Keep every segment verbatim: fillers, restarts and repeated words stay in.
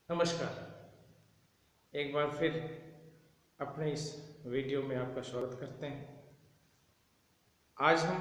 नमस्कार। एक बार फिर अपने इस वीडियो में आपका स्वागत करते हैं। आज हम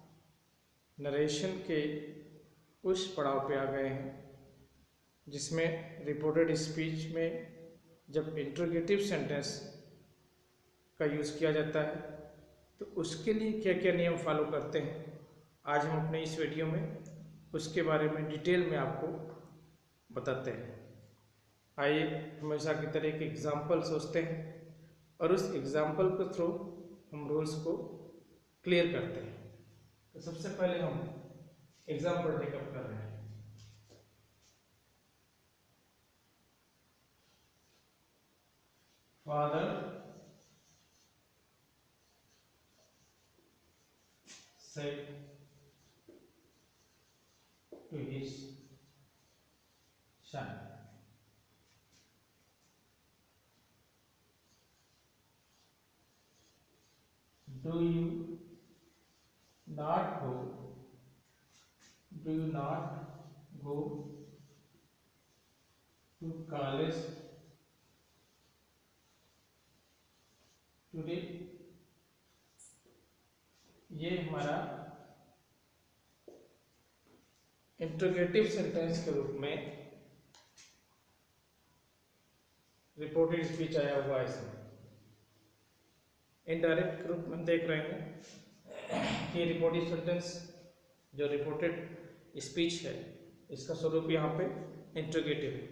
नरेशन के उस पड़ाव पे आ गए हैं जिसमें रिपोर्टेड स्पीच में जब इंट्रोगेटिव सेंटेंस का यूज़ किया जाता है तो उसके लिए क्या क्या नियम फॉलो करते हैं, आज हम अपने इस वीडियो में उसके बारे में डिटेल में आपको बताते हैं। आइए हमेशा की तरह एक एग्जाम्पल सोचते हैं और उस एग्जाम्पल के थ्रू हम रूल्स को क्लियर करते हैं। तो सबसे पहले हम एग्जाम्पल टेकअप कर रहे हैं। Father said to his son, do you not go do you not go to college today. ये हमारा इंट्रोगेटिव सेंटेंस के रूप में रिपोर्टेड स्पीच आया हुआ है। इसमें इनडायरेक्ट रूप में देख रहे हैं कि रिपोर्टेड सेंटेंस जो रिपोर्टेड स्पीच है इसका स्वरूप यहाँ पे इंट्रोगेटिव है।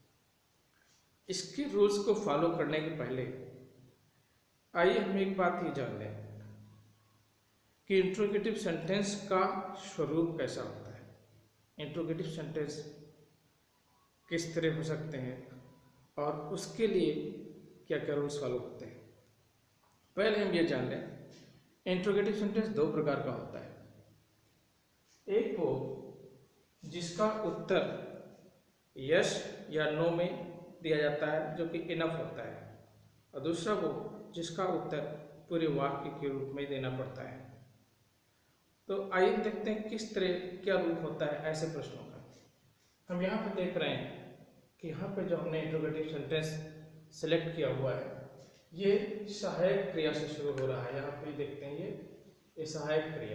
इसके रूल्स को फॉलो करने के पहले आइए हम एक बात ये जान लें कि इंट्रोगेटिव सेंटेंस का स्वरूप कैसा होता है, इंट्रोगेटिव सेंटेंस किस तरह हो सकते हैं और उसके लिए क्या क्या रूल्स फॉलो होते हैं। पहले हम ये जान लें इंट्रोगेटिव सेंटेंस दो प्रकार का होता है। एक वो जिसका उत्तर यस या नो में दिया जाता है जो कि इनफ होता है, और दूसरा वो जिसका उत्तर पूरे वाक्य के रूप में देना पड़ता है। तो आइए देखते हैं किस तरह क्या रूप होता है ऐसे प्रश्नों का। हम यहाँ पे देख रहे हैं कि यहाँ पे जो हमने इंट्रोगेटिव सेंटेंस सेलेक्ट किया हुआ है ये सहायक क्रिया से शुरू हो रहा है। यहाँ पे देखते हैं ये ये सहायक क्रिया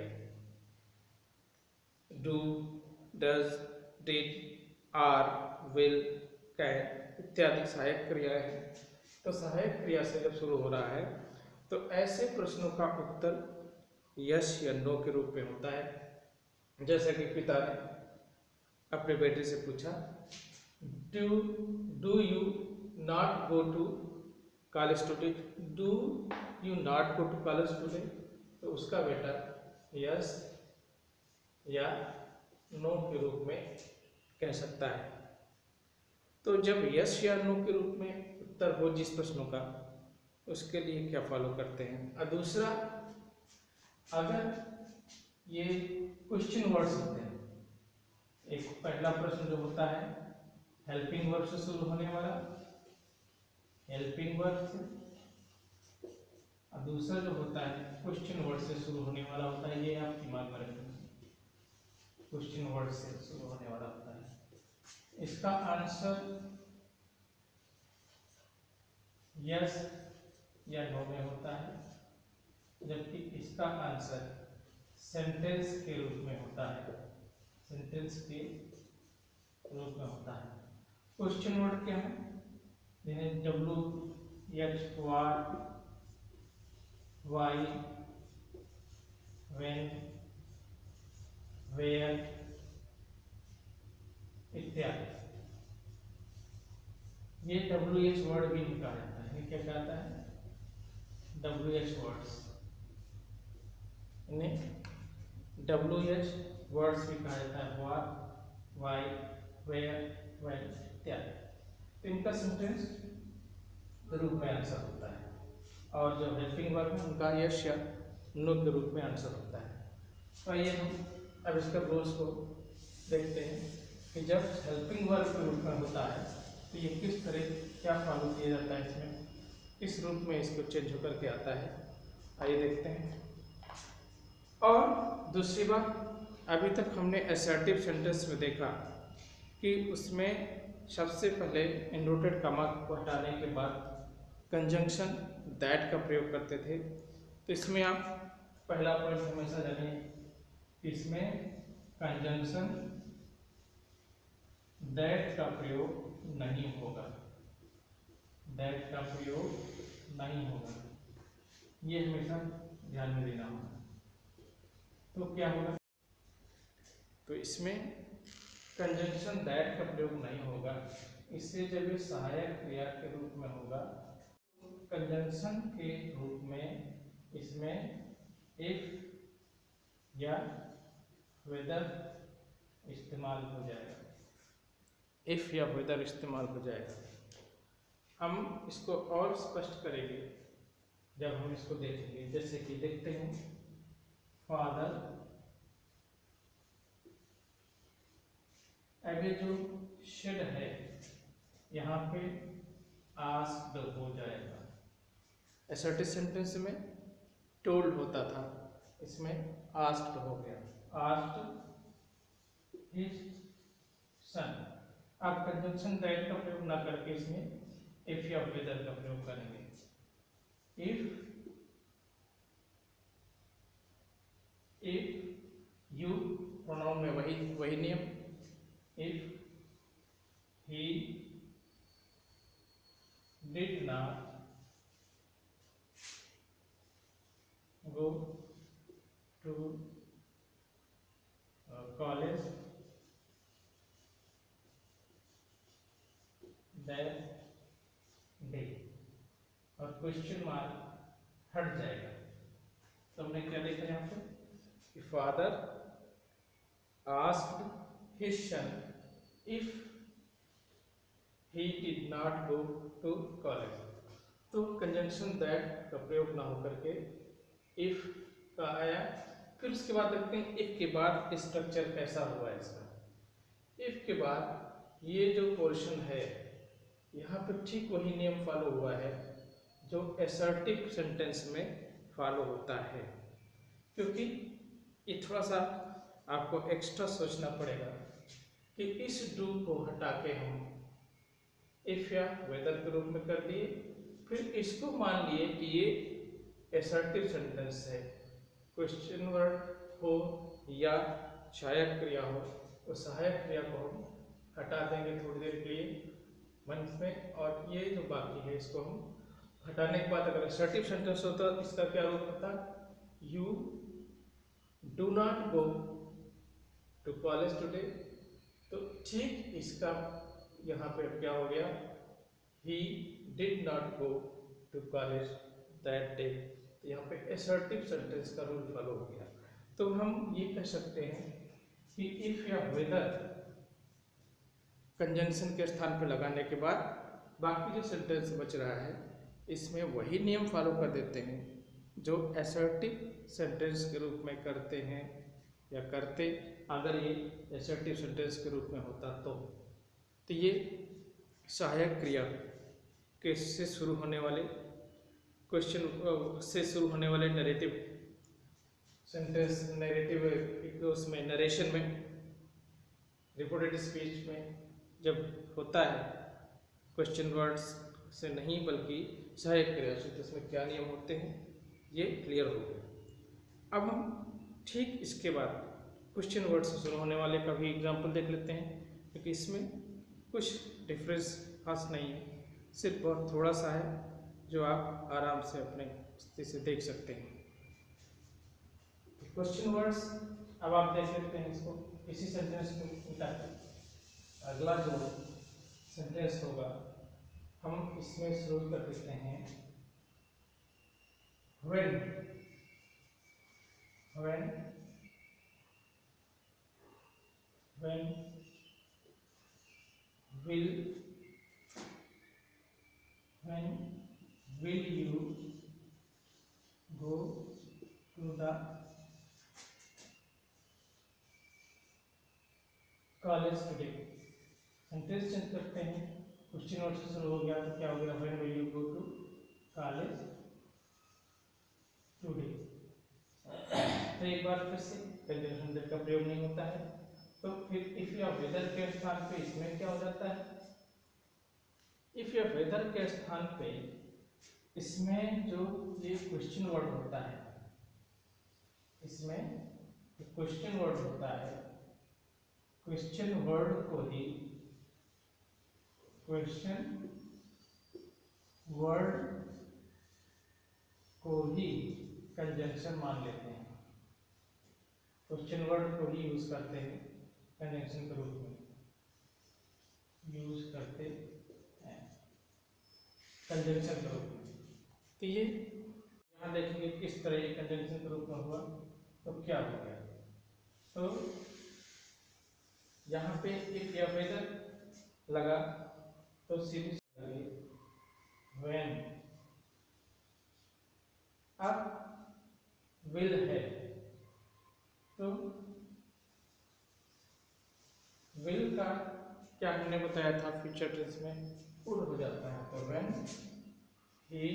do, does, did, are, will, can इत्यादि सहायक क्रियाएं हैं। तो सहायक क्रिया से जब शुरू हो रहा है तो ऐसे प्रश्नों का उत्तर यस या नो के रूप में होता है। जैसे कि पिता ने अपने बेटे से पूछा do do you not go to college today, do you not go to college today, तो उसका बेटा यस या नो के रूप में कह सकता है। तो जब यस या नो के रूप में उत्तर हो जिस प्रश्नों का उसके लिए क्या फॉलो करते हैं। और दूसरा अगर ये क्वेश्चन वर्ड्स होते हैं, एक पहला प्रश्न जो होता है हेल्पिंग वर्ब से शुरू होने वाला, हेल्पिंग वर्ब से, और दूसरा जो होता है क्वेश्चन वर्ड से शुरू होने वाला होता है। ये आप दिमाग में रखेंगे, क्वेश्चन वर्ड से शुरू होने वाला होता है। इसका आंसर यस या नो में होता है, जबकि इसका आंसर सेंटेंस के रूप में होता है, सेंटेंस के रूप में होता है। क्वेश्चन वर्ड क्या है, जिन्हें W H what, why, when, where इत्यादि। ये डब्ल्यू एच वर्ड भी कहा जाता है। ये क्या कहता है, डब्ल्यू एच वर्ड्स, इन्हें डब्ल्यू एच वर्ड्स भी कहा जाता है, व्हाट, वाई, वेयर, व्हेन इत्यादि। तो इनका सेंटेंस के रूप में आंसर होता है, और जो हेल्पिंग वर्ब है उनका यस या नो के रूप में आंसर होता है। तो आइए हम अब इसके रूल्स को देखते हैं कि जब हेल्पिंग वर्ब के रूप में होता है तो ये किस तरह क्या फॉलो किया जाता है, इसमें किस रूप में इसको चेंज होकर के आता है। आइए देखते हैं। और दूसरी बात, अभी तक हमने असर्टिव सेंटेंस में देखा कि उसमें सबसे पहले इनवर्टेड कॉमा को हटाने के बाद कंजंक्शन दैट का प्रयोग करते थे। तो इसमें आप पहला पॉइंट हमेशा जानिए, इसमें कंजंक्शन दैट का प्रयोग नहीं होगा, दैट का प्रयोग नहीं होगा, ये हमेशा ध्यान में देना होगा। तो क्या होगा, तो इसमें कंजंक्शन दैट का प्रयोग नहीं होगा। इससे जब ये सहायक क्रिया के रूप में होगा, कंजंक्शन के रूप में इसमें इफ या वेदर इस्तेमाल हो जाएगा, इफ या वेदर इस्तेमाल हो जाएगा। हम इसको और स्पष्ट करेंगे जब हम इसको देखेंगे। जैसे कि देखते हैं, फादर, अब ये जो शुड है यहाँ पे आस्क्ड हो जाएगा। असर्टिव सेंटेंस में टोल्ड होता था, इसमें आस्क्ड हो गया, आस्क्ड हिज सन। आप कंजंक्शन दैट का प्रयोग ना करके इसमें इफ या वेदर का प्रयोग करेंगे। इफ इफ यू प्रोनाउन में वही वही नियम, if he did not go to uh, college that day, और क्वेश्चन मार्क हट जाएगा। तो हमने क्या देखा यहाँ पे कि father asked his son if he did not go to college। तो कंजंक्शन दैट का प्रयोग ना होकर के इफ का आया। फिर उसके बाद देखते हैं इफ के बाद स्ट्रक्चर कैसा हुआ है इसका। इफ के बाद ये जो पोर्शन है यहाँ पे ठीक वही नियम फॉलो हुआ है जो असर्टिव सेंटेंस में फॉलो होता है, क्योंकि ये थोड़ा सा आपको एक्स्ट्रा सोचना पड़ेगा कि इस डू को हटा के हम इफ या वेदर के रूप में कर दिए, फिर इसको मान लिए कि ये असर्टिव सेंटेंस है, क्वेश्चन वर्ड हो या सहायक क्रिया हो, तो सहायक क्रिया को हम हटा देंगे थोड़ी देर के लिए मन में, और ये जो बाकी है इसको हम हटाने के बाद अगर असर्टिव सेंटेंस होता तो इसका क्या रूप होता, you do not go to college today. तो ठीक इसका यहाँ पे क्या हो गया, he did not go to college that day। तो यहाँ पे assertive sentence का रूल फॉलो हो गया। तो हम ये कह सकते हैं कि if या whether कंजंक्शन के स्थान पे लगाने के बाद बाकी जो सेंटेंस बच रहा है इसमें वही नियम फॉलो कर देते हैं जो assertive सेंटेंस के रूप में करते हैं या करते, अगर ये assertive सेंटेंस के रूप में होता तो। तो ये सहायक क्रिया के से शुरू होने वाले क्वेश्चन से शुरू होने वाले नरेटिव सेंटेंस, नरेटिव उसमें नरेशन में, रिपोर्टेड स्पीच में जब होता है क्वेश्चन वर्ड्स से नहीं बल्कि सहायक क्रिया से, तो इसमें क्या नियम होते हैं ये क्लियर हो गया। अब हम ठीक इसके बाद क्वेश्चन वर्ड से शुरू होने वाले का भी एग्जाम्पल देख लेते हैं, क्योंकि इसमें कुछ डिफरेंस खास नहीं है, सिर्फ बहुत थोड़ा सा है जो आप आराम से अपने स्थिति से देख सकते हैं। क्वेश्चन वर्ड्स अब आप देख लेते हैं इसको, इसी सेंटेंस को उठा के अगला जो सेंटेंस होगा हम इसमें शुरू कर देते हैं when, when, when will, when will you go to the college today। Sentence change करते हैं, क्वेश्चन वर्ड से शुरू हो गया तो क्या हो गया, when will you go to college today। तो एक बार फिर से कंजंक्शन दैट का प्रयोग नहीं होता है, तो फिर इफ या वेदर के स्थान पे इसमें क्या हो जाता है, इफ या वेदर के स्थान पे इसमें जो ये क्वेश्चन वर्ड होता है, इसमें क्वेश्चन वर्ड होता है, क्वेश्चन वर्ड को ही क्वेश्चन वर्ड को ही कंजंक्शन मान लेते हैं, क्वेश्चन वर्ड को ही यूज करते हैं कंजंक्शन के रूप में यूज करते हैं कंजंक्शन के रूप में। तो ये यहाँ देखेंगे किस तरह ये कंजंक्शन के रूप में हुआ तो क्या हो गया। तो यहाँ पे इफ या वेदर लगा तो सीरीज व्हेन, अब विल है तो विल का क्या हमने बताया था फ्यूचर टेंस में वुड हो जाता है। तो when he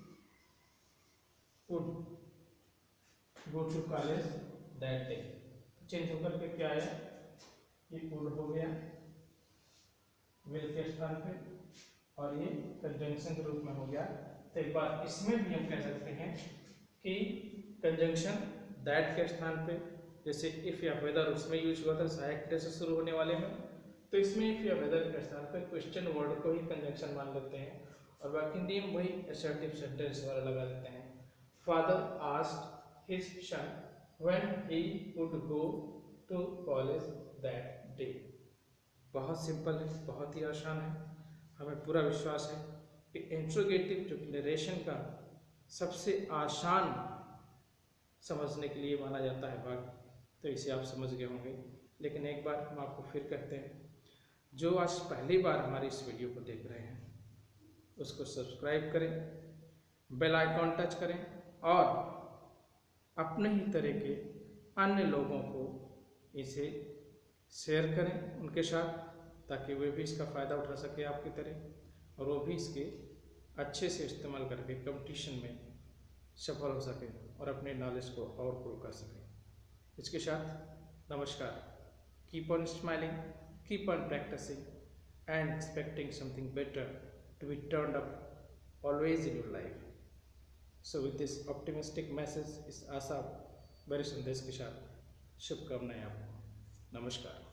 would go to college that day, change होकर के क्या आया, ये वुड हो गया विल के स्थान पे और ये कंजंक्शन के रूप में हो गया। तो एक बार इसमें भी हम कह सकते हैं कि कंजंक्शन दैट के स्थान पे जैसे इफ या वेदर उसमें यूज हुआ था सहायक क्रिया से शुरू होने वाले में, तो इसमें इफ या वेदर के स्थान पे क्वेश्चन वर्ड को ही कंजंक्शन मान लेते हैं और बाकी नियम वही असर्टिव सेंटेंस वाला लगा देते हैं। Father asked his son when he would go to college that day. बहुत सिंपल है, बहुत ही आसान है। हमें पूरा विश्वास है कि इंट्रोगेटिव जो नरेशन का सबसे आसान समझने के लिए माना जाता है भाग, तो इसे आप समझ गए होंगे। लेकिन एक बार हम आपको फिर कहते हैं, जो आज पहली बार हमारी इस वीडियो को देख रहे हैं उसको सब्सक्राइब करें, बेल आइकॉन टच करें और अपने ही तरह के अन्य लोगों को इसे शेयर करें उनके साथ, ताकि वे भी इसका फ़ायदा उठा सके आपकी तरह और वो भी इसके अच्छे से इस्तेमाल करके कंपटीशन में सफल हो सके और अपने नॉलेज को और ग्रो कर सके। इसके साथ नमस्कार। Keep on smiling, keep on practising and expecting something better to be turned up always in your life. So with this optimistic message, इस आशा भरे संदेश के साथ शुभकामनाएं आपको। नमस्कार।